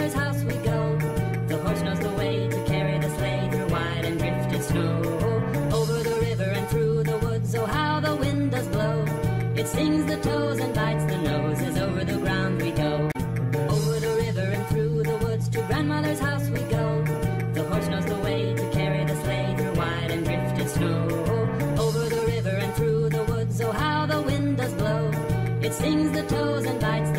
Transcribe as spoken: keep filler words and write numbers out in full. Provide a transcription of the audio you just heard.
grandmother's house we go. The horse knows the way to carry the sleigh through wide and drifted snow. Over the river and through the woods, oh how the wind does blow. It stings the toes and bites the nose as over the ground we go. Over the river and through the woods, to grandmother's house we go. The horse knows the way to carry the sleigh through wide and drifted snow. Over the river and through the woods, oh how the wind does blow. It stings the toes and bites